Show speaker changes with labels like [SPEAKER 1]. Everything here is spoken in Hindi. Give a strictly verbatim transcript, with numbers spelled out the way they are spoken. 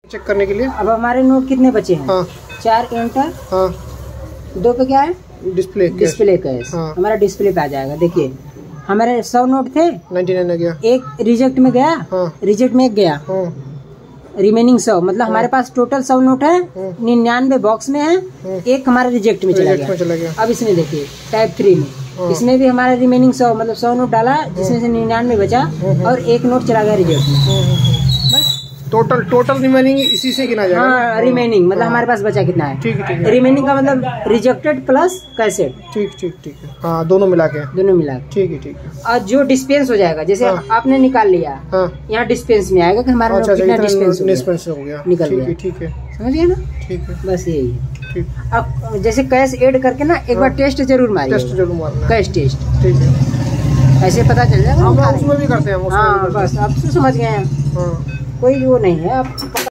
[SPEAKER 1] चेक करने के लिए।
[SPEAKER 2] अब हमारे नोट कितने बचे हैं?
[SPEAKER 1] हाँ।
[SPEAKER 2] चार एंटर।
[SPEAKER 1] हाँ।
[SPEAKER 2] दो पे क्या है?
[SPEAKER 1] Display
[SPEAKER 2] display cash. हाँ। हमारा डिस्प्ले पे आ जाएगा। देखिए हमारे सौ नोट थे,
[SPEAKER 1] निन्यानवे गया,
[SPEAKER 2] एक रिजेक्ट में गया। हाँ। रिजेक्ट में एक गया। हाँ। रिमेनिंग सौ, मतलब हाँ। हमारे पास टोटल सौ नोट है, निन्यानवे बॉक्स में है। हाँ। एक हमारे रिजेक्ट में चला गया। चला गया। अब इसमें देखिए टाइप थ्री में, हाँ। इसमें भी हमारा रिमेनिंग सौ, मतलब सौ नोट डाला जिसमें से निन्यानवे बचा और एक नोट चला गया रिजेक्ट में।
[SPEAKER 1] टोटल टोटल रिमेनिंग इसी से गिना जाएगा।
[SPEAKER 2] हाँ, रिमेनिंग मतलब हाँ। हमारे पास बचा कितना है? ठीक है, ठीक है। रिमेनिंग का मतलब रिजेक्टेड प्लस कैसेट। ठीक ठीक ठीक है। हाँ, दोनों मिला के। दोनों मिला के। ठीक है, ठीक है। और जो डिस्पेंस हो जाएगा, जैसे हाँ। आपने निकाल लिया, हाँ। यहाँ डिस्पेंस में आएगा कि हमारा अच्छा, कितना डिस्पेंस हो गया, निकल गया। ठीक है, समझिए ना। ठीक है, बस यही है। ठीक। अब जैसे कैश ऐड करके ना एक बार टेस्ट जरूर मारिए। टेस्ट जरूर मारना, कैश टेस्ट। ठीक है, ऐसे पता चल जाएगा। हम उसमें भी करते हैं। हाँ, बस आप समझ गए हैं। कोई वो नहीं है। आप